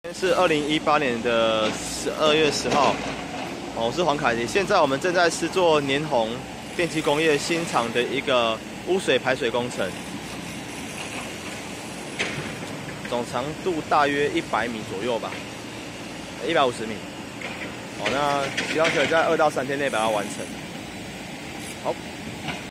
是2018年的12月10号，我是黄凯迪。现在我们正在施作年鸿电机工业新厂的一个污水排水工程，总长度大约100米左右吧，150米。那希望可以在2到3天内把它完成。好。